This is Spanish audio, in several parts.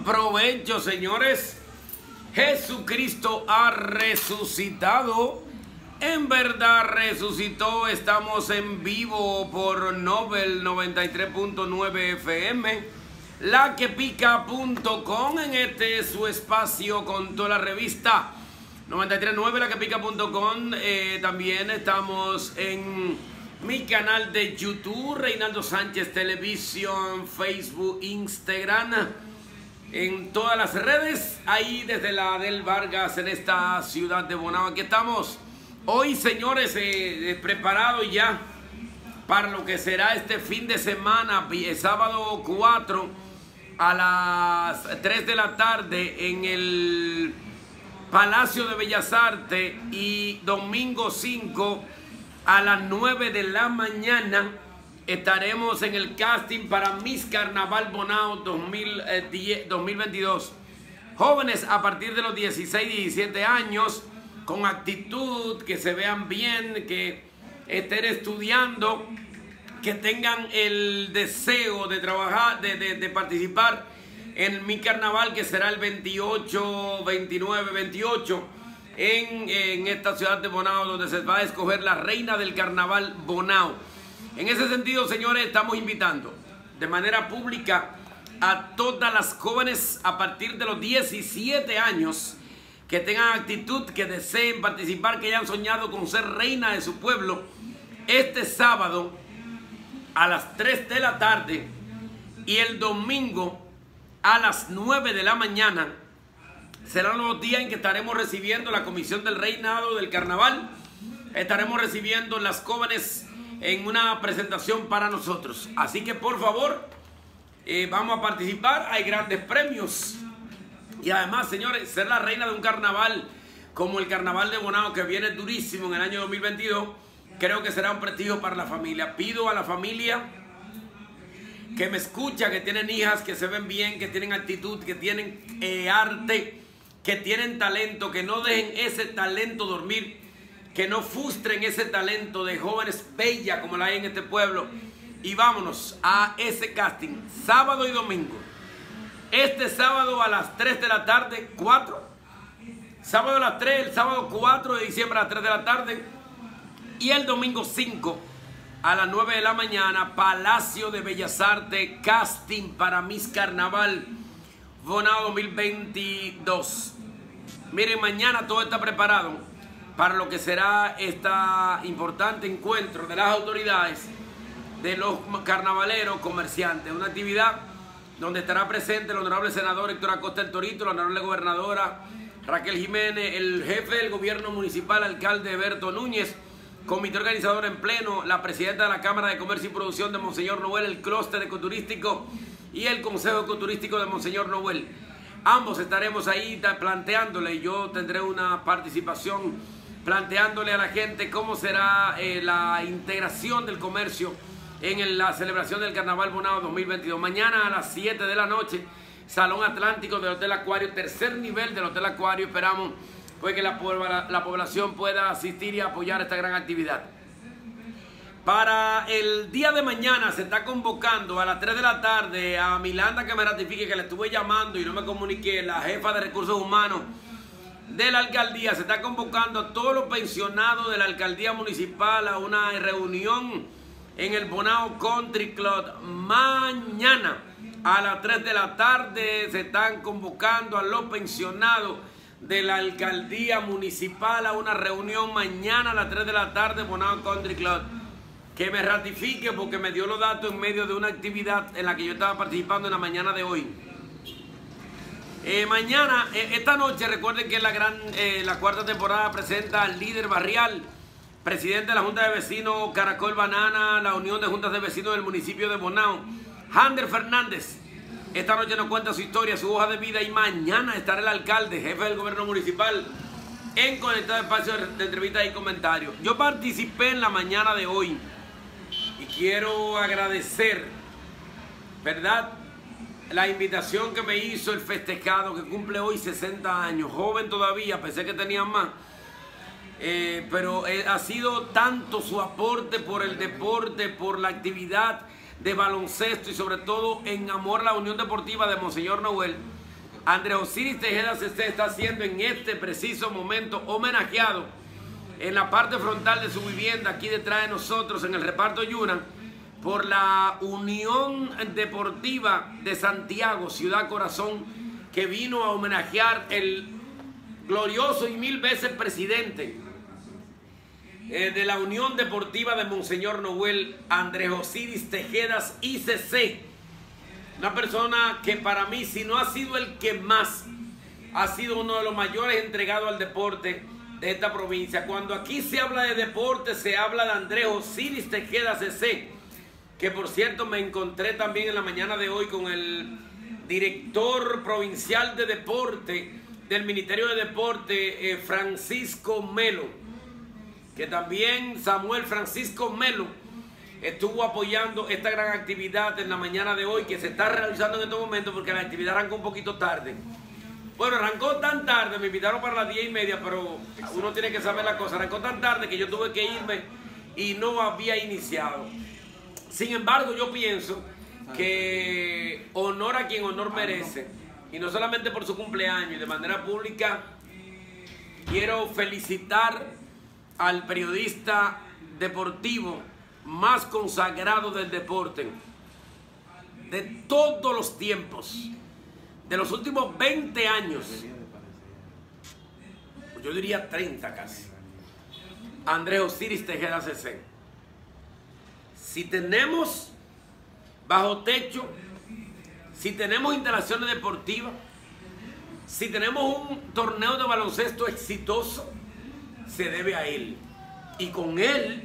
provecho, señores. Jesucristo ha resucitado. En verdad resucitó. Estamos en vivo por Nobel 93.9 FM, laquepica.com, en este su espacio con toda la revista 93.9, laquepica.com. También estamos en mi canal de YouTube, Reinaldo Sánchez Televisión, Facebook, Instagram, en todas las redes, ahí desde la del Vargas, en esta ciudad de Bonao. Aquí estamos hoy, señores, preparados ya para lo que será este fin de semana, sábado 4 a las 3 de la tarde en el Palacio de Bellas Artes, y domingo 5 a las 9 de la mañana estaremos en el casting para Miss Carnaval Bonao 2022. Jóvenes a partir de los 16 y 17 años, con actitud, que se vean bien, que estén estudiando, que tengan el deseo de trabajar, de participar en mi carnaval, que será el 28, 29, 28 en esta ciudad de Bonao, donde se va a escoger la reina del carnaval Bonao. En ese sentido, señores, estamos invitando de manera pública a todas las jóvenes a partir de los 17 años que tengan actitud, que deseen participar, que hayan soñado con ser reina de su pueblo, este sábado a las 3 de la tarde y el domingo a las 9 de la mañana. Serán los días en que estaremos recibiendo la comisión del reinado del carnaval. Estaremos recibiendo las jóvenes en una presentación para nosotros. Así que por favor, vamos a participar. Hay grandes premios. Y además, señores, ser la reina de un carnaval como el carnaval de Bonao, que viene durísimo en el año 2022, creo que será un prestigio para la familia. Pido a la familia que me escucha, que tienen hijas que se ven bien, que tienen actitud, que tienen arte, que tienen talento, que no dejen ese talento dormir, que no frustren ese talento de jóvenes bellas como la hay en este pueblo. Y vámonos a ese casting, sábado y domingo. Este sábado a las 3 de la tarde, 4. Sábado a las 3, el sábado 4 de diciembre a las 3 de la tarde. Y el domingo 5 a las 9 de la mañana, Palacio de Bellas Artes, casting para Miss Carnaval Bonao 2022. Miren, mañana todo está preparado para lo que será este importante encuentro de las autoridades, de los carnavaleros comerciantes. Una actividad donde estará presente el honorable senador Héctor Acosta el Torito, la honorable gobernadora Raquel Jiménez, el jefe del gobierno municipal, alcalde Berto Núñez, comité organizador en pleno, la presidenta de la Cámara de Comercio y Producción de Monseñor Noel, el clúster ecoturístico y el consejo ecoturístico de Monseñor Noel. Ambos estaremos ahí planteándole, y yo tendré una participación planteándole a la gente cómo será la integración del comercio en la celebración del Carnaval Bonao 2022. Mañana a las 7 de la noche, Salón Atlántico del Hotel Acuario, tercer nivel del Hotel Acuario. Esperamos pues que la población pueda asistir y apoyar esta gran actividad. Para el día de mañana se está convocando a las 3 de la tarde a Milanda, que me ratifique que le estuve llamando y no me comuniqué, la jefa de recursos humanos de la alcaldía. Se está convocando a todos los pensionados de la alcaldía municipal a una reunión en el Bonao Country Club mañana a las 3 de la tarde. Se están convocando a los pensionados de la alcaldía municipal a una reunión mañana a las 3 de la tarde, Bonao Country Club. Que me ratifique, porque me dio los datos en medio de una actividad en la que yo estaba participando en la mañana de hoy. Mañana, esta noche, recuerden que la cuarta temporada presenta al líder barrial, presidente de la Junta de Vecinos Caracol Banana, la Unión de Juntas de Vecinos del municipio de Bonao, Hander Fernández. Esta noche nos cuenta su historia, su hoja de vida, y mañana estará el alcalde, jefe del gobierno municipal, en Conectado Espacio de entrevistas y comentarios. Yo participé en la mañana de hoy y quiero agradecer, ¿verdad?, la invitación que me hizo el festejado, que cumple hoy 60 años, joven todavía, pensé que tenía más, pero ha sido tanto su aporte por el deporte, por la actividad de baloncesto y sobre todo en amor a la Unión Deportiva de Monseñor Noel, Andrés Osiris Tejeda CC está siendo en este preciso momento homenajeado en la parte frontal de su vivienda, aquí detrás de nosotros, en el reparto Yuna, por la Unión Deportiva de Santiago, Ciudad Corazón, que vino a homenajear el glorioso y 1000 veces presidente de la Unión Deportiva de Monseñor Noel, Andrés Osiris Tejedas ICC. Una persona que para mí, si no ha sido el que más, ha sido uno de los mayores entregados al deporte de esta provincia. Cuando aquí se habla de deporte, se habla de Andrés Osiris Tejeda CC, que por cierto me encontré también en la mañana de hoy con el director provincial de deporte del Ministerio de Deporte, Francisco Melo, que también Samuel Francisco Melo estuvo apoyando esta gran actividad en la mañana de hoy, que se está realizando en estos momentos porque la actividad arrancó un poquito tarde. Bueno, arrancó tan tarde, me invitaron para las 10:30, pero uno tiene que saber la cosa. Arrancó tan tarde que yo tuve que irme y no había iniciado. Sin embargo, yo pienso que honor a quien honor merece, y no solamente por su cumpleaños, y de manera pública quiero felicitar al periodista deportivo más consagrado del deporte de todos los tiempos, de los últimos 20 años, yo diría 30 casi, Andrés Osiris Tejeda CC. Si tenemos bajo techo, si tenemos instalaciones deportivas, si tenemos un torneo de baloncesto exitoso, se debe a él. Y con él,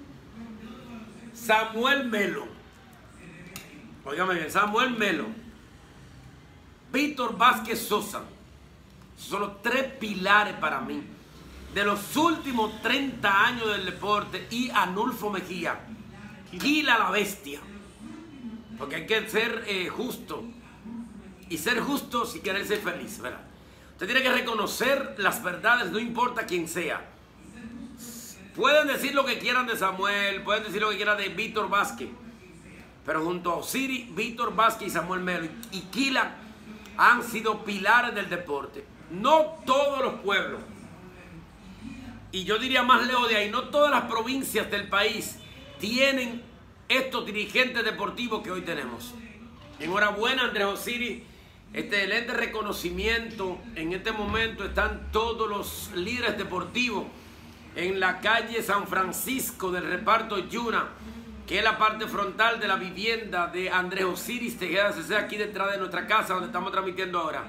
Samuel Melo, óigame bien, Samuel Melo, Víctor Vázquez Sosa, son los 3 pilares para mí de los últimos 30 años del deporte, y Anulfo Mejía, Gila la Bestia, porque hay que ser justo, y ser justo si querer ser feliz, ¿verdad? Usted tiene que reconocer las verdades, no importa quién sea. Pueden decir lo que quieran de Samuel, pueden decir lo que quieran de Víctor Vázquez, pero junto a Osiris, Víctor Vázquez y Samuel Melo y Kila han sido pilares del deporte. No todos los pueblos, y yo diría más lejos de ahí, no todas las provincias del país tienen estos dirigentes deportivos que hoy tenemos. Enhorabuena, Andrés Osiris, excelente reconocimiento. En este momento están todos los líderes deportivos en la calle San Francisco del reparto Yuna, que es la parte frontal de la vivienda de Andrés Osiris Tejeda CC, aquí detrás de nuestra casa donde estamos transmitiendo ahora.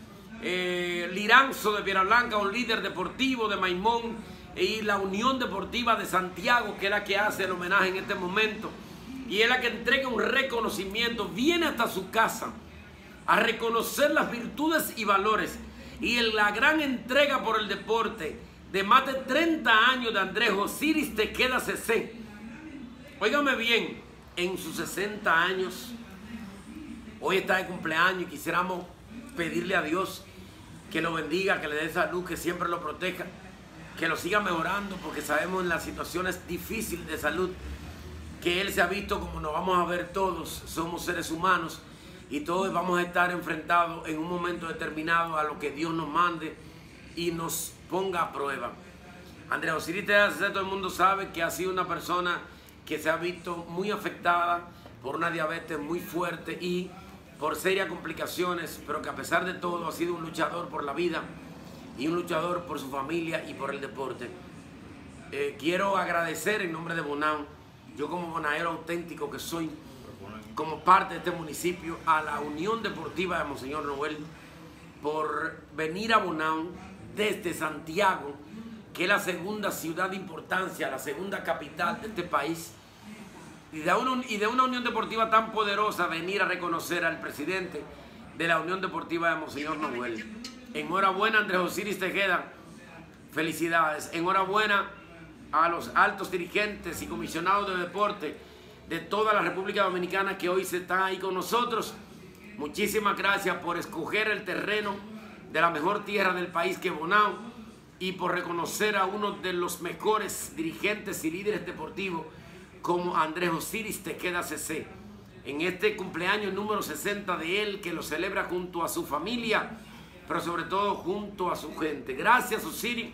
Liranzo de Piedra Blanca, un líder deportivo de Maimón, y la Unión Deportiva de Santiago, que es la que hace el homenaje en este momento, y es la que entrega un reconocimiento, viene hasta su casa a reconocer las virtudes y valores y la gran entrega por el deporte de más de 30 años de Andrés Osiris Tejeda CC. Óigame bien, en sus 60 años, hoy está de cumpleaños, y quisiéramos pedirle a Dios que lo bendiga, que le dé salud, que siempre lo proteja, que lo siga mejorando, porque sabemos en las situaciones difíciles de salud que él se ha visto, como nos vamos a ver todos. Somos seres humanos y todos vamos a estar enfrentados en un momento determinado a lo que Dios nos mande y nos ponga a prueba. Andrés Osiris Tejeda CC, todo el mundo sabe que ha sido una persona que se ha visto muy afectada por una diabetes muy fuerte y por serias complicaciones, pero que a pesar de todo ha sido un luchador por la vida y un luchador por su familia y por el deporte. Quiero agradecer en nombre de Bonao, yo como bonaero auténtico que soy, como parte de este municipio, a la Unión Deportiva de Monseñor Noel por venir a Bonao desde Santiago, que es la segunda ciudad de importancia, la segunda capital de este país, y de una Unión Deportiva tan poderosa, venir a reconocer al presidente de la Unión Deportiva de Monseñor Noel. Enhorabuena, Andrés Osiris Tejeda, felicidades. Enhorabuena a los altos dirigentes y comisionados de deporte de toda la República Dominicana que hoy se están ahí con nosotros. Muchísimas gracias por escoger el terreno de la mejor tierra del país, que es Bonao, y por reconocer a uno de los mejores dirigentes y líderes deportivos como Andrés Osiris Tejeda CC. en este cumpleaños número 60 de él, que lo celebra junto a su familia, pero sobre todo junto a su gente. Gracias, Osiris,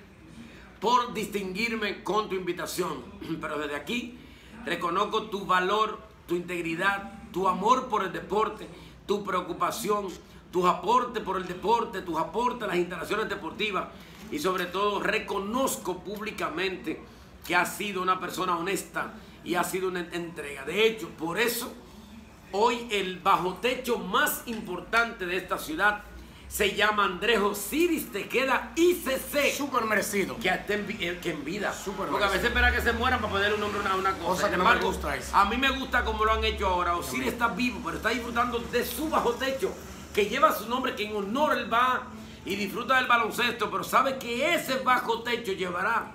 por distinguirme con tu invitación. Pero desde aquí reconozco tu valor, tu integridad, tu amor por el deporte, tu preocupación, tus aportes por el deporte, tus aportes a las instalaciones deportivas, y sobre todo reconozco públicamente que has sido una persona honesta y has sido una entrega. De hecho, por eso hoy el bajo techo más importante de esta ciudad se llama Andrés Osiris Tejeda ICC. Súper merecido. Que en vida. Súper porque a veces espera que se mueran para ponerle un nombre a una cosa. Cosa que no me gusta eso. A mí me gusta como lo han hecho ahora. Osiris está vivo, pero está disfrutando de su bajo techo, que lleva su nombre, que en honor él va y disfruta del baloncesto, pero sabe que ese bajo techo llevará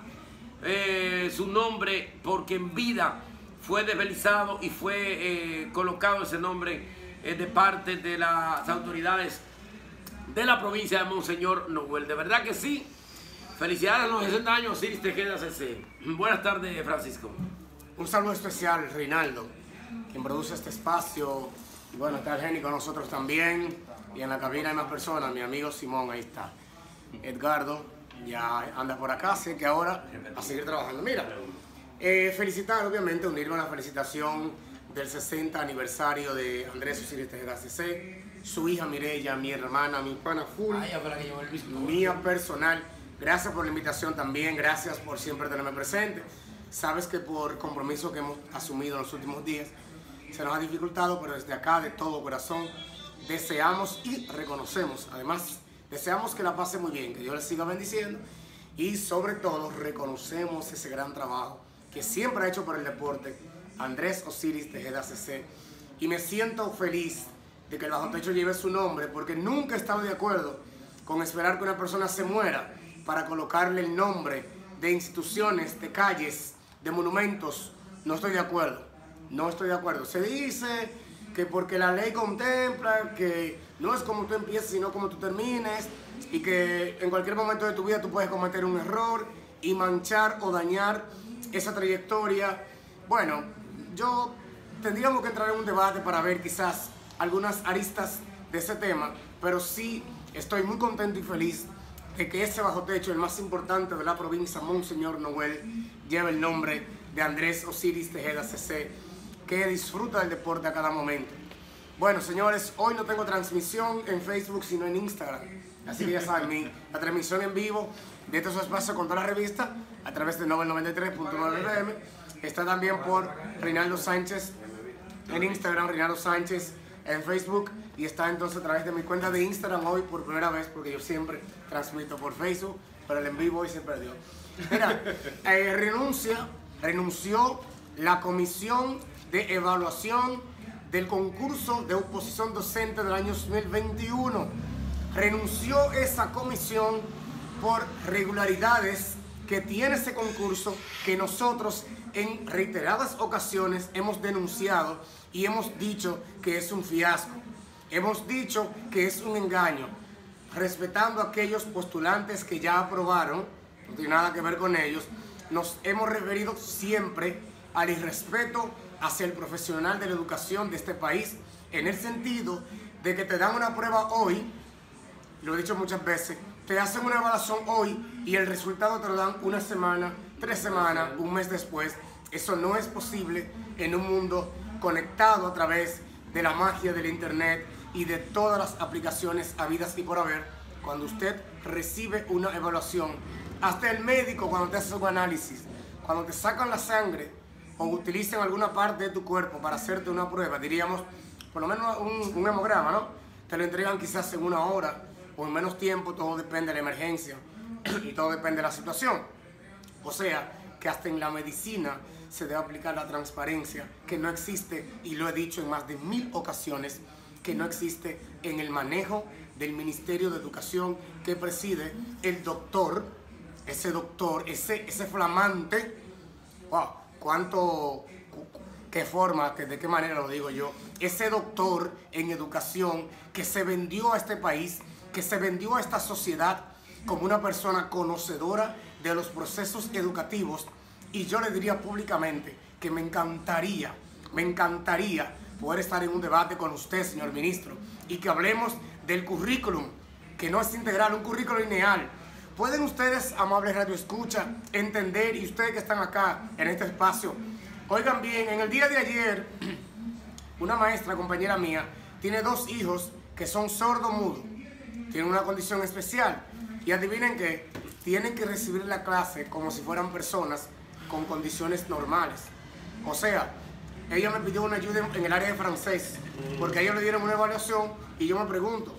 su nombre porque en vida fue desvelizado y fue colocado ese nombre de parte de las autoridades de la provincia de Monseñor Noel. De verdad que sí. Felicidades a los 60 años, Osiris Tejeda CC. Buenas tardes, Francisco. Un saludo especial, Reinaldo, quien produce este espacio. Y bueno, está el Geni con nosotros también. Y en la cabina hay más personas. Mi amigo Simón, ahí está. Edgardo, ya anda por acá, así que ahora a seguir trabajando. Mira, felicitar, obviamente, unirme a la felicitación del 60 aniversario de Andrés Osiris Tejeda CC. Su hija Mireya, mi hermana, mi pana full, mía personal. Gracias por la invitación también, gracias por siempre tenerme presente. Sabes que por compromiso que hemos asumido en los últimos días, se nos ha dificultado, pero desde acá, de todo corazón, deseamos y reconocemos, además, deseamos que la pase muy bien, que Dios le siga bendiciendo, y sobre todo reconocemos ese gran trabajo que siempre ha hecho por el deporte Andrés Osiris Tejeda CC, y me siento feliz de que el bajo techo lleve su nombre, porque nunca he estado de acuerdo con esperar que una persona se muera para colocarle el nombre de instituciones, de calles, de monumentos. No estoy de acuerdo, no estoy de acuerdo. Se dice que porque la ley contempla que no es como tú empieces, sino como tú termines, y que en cualquier momento de tu vida tú puedes cometer un error y manchar o dañar esa trayectoria. Bueno, tendríamos que entrar en un debate para ver quizás algunas aristas de ese tema, pero sí estoy muy contento y feliz de que ese bajo techo, el más importante de la provincia Monseñor Noel, lleve el nombre de Andrés Osiris Tejeda CC, que disfruta del deporte a cada momento. Bueno, señores, hoy no tengo transmisión en Facebook, sino en Instagram, así que ya saben, la transmisión en vivo de este su espacio con toda la revista a través de Novel 93.9 FM. Está también por Reinaldo Sánchez en Instagram, Reinaldo Sánchez en Facebook, y está entonces a través de mi cuenta de Instagram hoy por primera vez, porque yo siempre transmito por Facebook, pero el en vivo hoy se perdió. Mira, renunció la comisión de evaluación del concurso de oposición docente del año 2021. Renunció esa comisión por regularidades que tiene ese concurso, que nosotros en reiteradas ocasiones hemos denunciado y hemos dicho que es un fiasco. Hemos dicho que es un engaño, respetando a aquellos postulantes que ya aprobaron, no tiene nada que ver con ellos. Nos hemos referido siempre al irrespeto hacia el profesional de la educación de este país, en el sentido de que te dan una prueba hoy, lo he dicho muchas veces, te hacen una evaluación hoy y el resultado te lo dan una semana, 3 semanas, un mes después. Eso no es posible en un mundo conectado a través de la magia del internet y de todas las aplicaciones habidas y por haber. Cuando usted recibe una evaluación, hasta el médico cuando te hace un análisis, cuando te sacan la sangre o utilizan alguna parte de tu cuerpo para hacerte una prueba, diríamos, por lo menos un hemograma, ¿no? Te lo entregan quizás en 1 hora o en menos tiempo, todo depende de la emergencia y todo depende de la situación. O sea, que hasta en la medicina se debe aplicar la transparencia, que no existe, y lo he dicho en más de 1000 ocasiones, que no existe en el manejo del Ministerio de Educación que preside el doctor, ese flamante, wow, qué forma, de qué manera lo digo yo, ese doctor en educación que se vendió a este país, que se vendió a esta sociedad como una persona conocedora de los procesos educativos. Y yo le diría públicamente que me encantaría poder estar en un debate con usted, señor ministro, y que hablemos del currículum, que no es integral, un currículum lineal. ¿Pueden ustedes, amables radioescuchas, entender, y ustedes que están acá en este espacio, oigan bien, en el día de ayer, una maestra, compañera mía, tiene 2 hijos que son sordo-mudos, tienen una condición especial, y adivinen qué, tienen que recibir la clase como si fueran personas con condiciones normales. O sea, ella me pidió una ayuda en el área de francés, porque a ellos le dieron una evaluación, y yo me pregunto,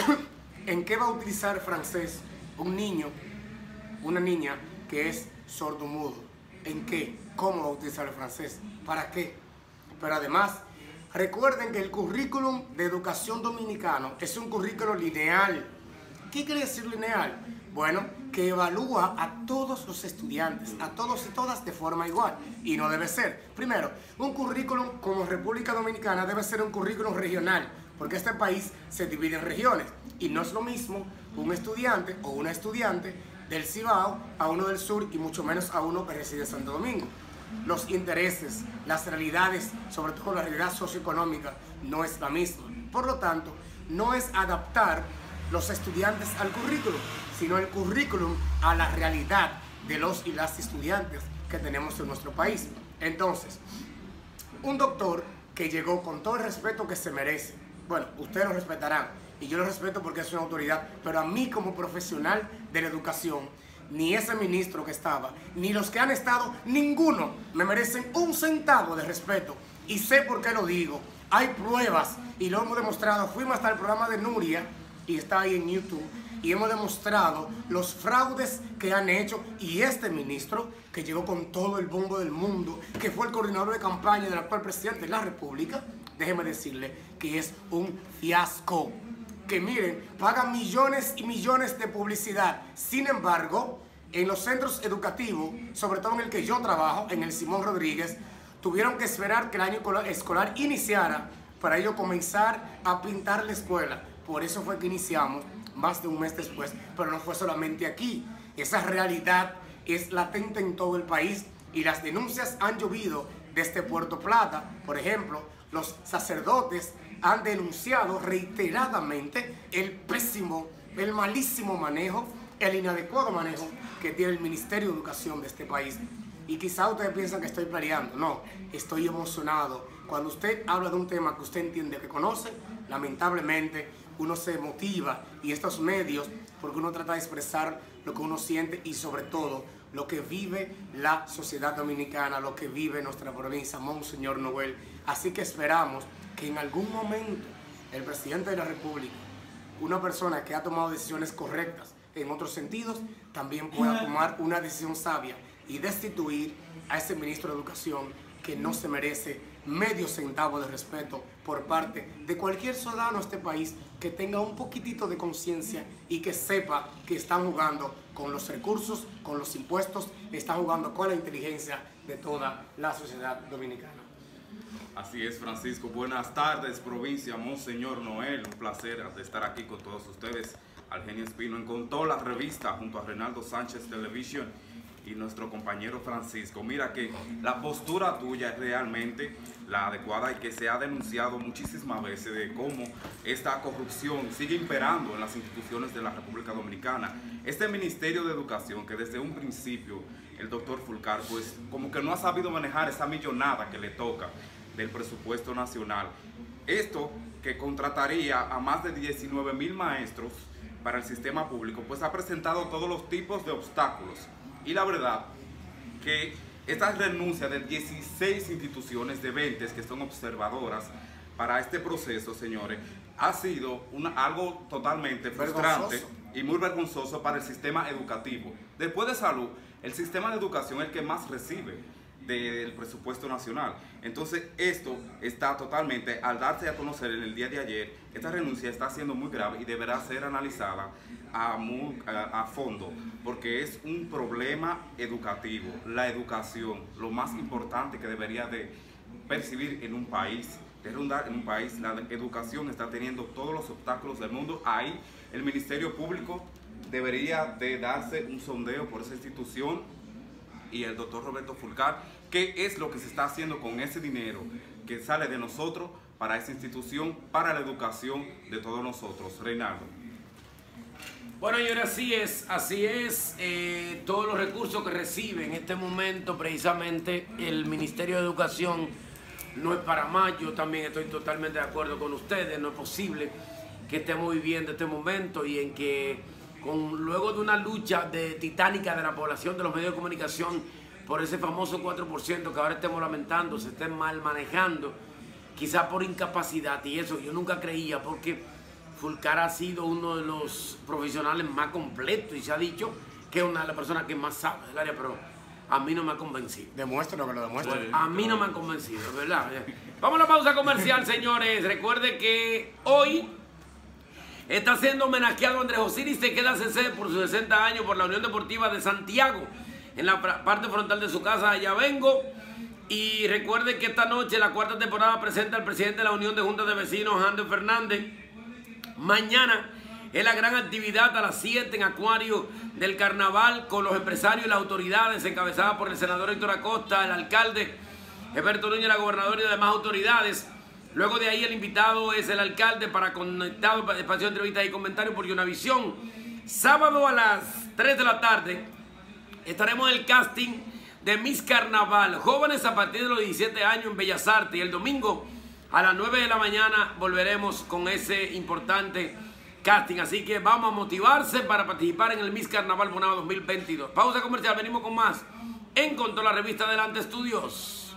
¿en qué va a utilizar francés un niño, una niña que es sordo-mudo? ¿En qué? ¿Cómo va a utilizar el francés? ¿Para qué? Pero además, recuerden que el currículum de educación dominicano es un currículum lineal. ¿Qué quiere decir lineal? Bueno, que evalúa a todos los estudiantes, a todos y todas de forma igual. Y no debe ser. Primero, un currículum como República Dominicana debe ser un currículum regional, porque este país se divide en regiones. Y no es lo mismo un estudiante o una estudiante del Cibao a uno del sur, y mucho menos a uno que reside en Santo Domingo. Los intereses, las realidades, sobre todo la realidad socioeconómica, no es la misma. Por lo tanto, no es adaptar los estudiantes al currículum, sino el currículum a la realidad de los y las estudiantes que tenemos en nuestro país. Entonces, un doctor que llegó con todo el respeto que se merece, bueno, ustedes lo respetarán, y yo lo respeto porque es una autoridad, pero a mí como profesional de la educación, ni ese ministro que estaba, ni los que han estado, ninguno me merecen un centavo de respeto. Y sé por qué lo digo. Hay pruebas y lo hemos demostrado. Fuimos hasta el programa de Nuria, y está ahí en YouTube, y hemos demostrado los fraudes que han hecho. Y este ministro, que llegó con todo el bombo del mundo, que fue el coordinador de campaña del actual presidente de la República, déjeme decirle que es un fiasco. Que miren, pagan millones y millones de publicidad. Sin embargo, en los centros educativos, sobre todo en el que yo trabajo, en el Simón Rodríguez, tuvieron que esperar que el año escolar iniciara para ellos comenzar a pintar la escuela. Por eso fue que iniciamos más de un mes después, pero no fue solamente aquí. Esa realidad es latente en todo el país y las denuncias han llovido desde Puerto Plata. Por ejemplo, los sacerdotes han denunciado reiteradamente el pésimo, el malísimo manejo, el inadecuado manejo que tiene el Ministerio de Educación de este país. Y quizá ustedes piensan que estoy peleando. No, estoy emocionado. Cuando usted habla de un tema que usted entiende, que conoce, lamentablemente uno se motiva, y estos medios, porque uno trata de expresar lo que uno siente y sobre todo lo que vive la sociedad dominicana, lo que vive nuestra provincia, Monseñor Noel. Así que esperamos que en algún momento el presidente de la República, una persona que ha tomado decisiones correctas en otros sentidos, también pueda tomar una decisión sabia y destituir a ese ministro de Educación que no se merece medio centavo de respeto por parte de cualquier ciudadano de este país que tenga un poquitito de conciencia y que sepa que están jugando con los recursos, con los impuestos, están jugando con la inteligencia de toda la sociedad dominicana. Así es, Francisco. Buenas tardes, provincia, Monseñor Noel. Un placer de estar aquí con todos ustedes. Argenio Espino en Contó la revista junto a Reinaldo Sánchez Television y nuestro compañero Francisco. Mira que la postura tuya es realmente la adecuada y que se ha denunciado muchísimas veces de cómo esta corrupción sigue imperando en las instituciones de la República Dominicana. Este Ministerio de Educación, que desde un principio el doctor Fulcar pues como que no ha sabido manejar esa millonada que le toca del presupuesto nacional. Esto que contrataría a más de 19,000 maestros para el sistema público, pues ha presentado todos los tipos de obstáculos. Y la verdad que estas renuncias de 16 instituciones de 20 que son observadoras para este proceso, señores, ha sido algo totalmente frustrante y muy vergonzoso para el sistema educativo. Después de salud, el sistema de educación es el que más recibe del presupuesto nacional. Entonces esto está totalmente, al darse a conocer en el día de ayer, esta renuncia está siendo muy grave y deberá ser analizada a fondo, porque es un problema educativo. La educación, lo más importante que debería de percibir en un país, de rondar en un país, la educación está teniendo todos los obstáculos del mundo. Ahí el Ministerio Público debería de darse un sondeo por esa institución y el doctor Roberto Fulcar, qué es lo que se está haciendo con ese dinero que sale de nosotros para esa institución, para la educación de todos nosotros. Reinaldo. Bueno, señores, así es. Todos los recursos que recibe en este momento precisamente el Ministerio de Educación no es para más. Yo también estoy totalmente de acuerdo con ustedes. No es posible que estemos viviendo este momento y en que luego de una lucha titánica de la población de los medios de comunicación por ese famoso 4% que ahora estemos lamentando, se estén mal manejando, quizás por incapacidad, y eso yo nunca creía, porque Fulcar ha sido uno de los profesionales más completos y se ha dicho que es una de las personas que más sabe del área, pero a mí no me ha convencido. Demuéstralo, que lo demuestre. A mí no me han convencido, ¿verdad? Vamos a la pausa comercial, señores. Recuerde que hoy está siendo homenajeado Andrés Osiris Tejeda CC por sus 60 años por la Unión Deportiva de Santiago, en la parte frontal de su casa. Allá vengo. Y recuerde que esta noche la cuarta temporada presenta al presidente de la Unión de Juntas de Vecinos, Ander Fernández. Mañana es la gran actividad a las 7 en Acuario del Carnaval con los empresarios y las autoridades, encabezada por el senador Héctor Acosta, el alcalde Alberto Núñez, la gobernadora y demás autoridades. Luego de ahí el invitado es el alcalde para conectado, espacio de entrevistas y comentarios por Unavisión. Sábado a las 3 de la tarde estaremos en el casting de Miss Carnaval, jóvenes a partir de los 17 años en Bellas Artes, y el domingo a las 9 de la mañana volveremos con ese importante casting. Así que vamos a motivarse para participar en el Miss Carnaval Bonao 2022. Pausa comercial, venimos con más en Con Toda la Revista Adelante Estudios.